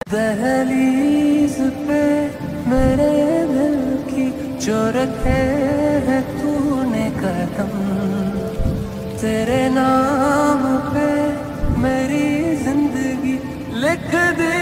दहलीज पे मेरे दिल की जो रखे है तूने कदम, तेरे नाम पे मेरी जिंदगी लिख दी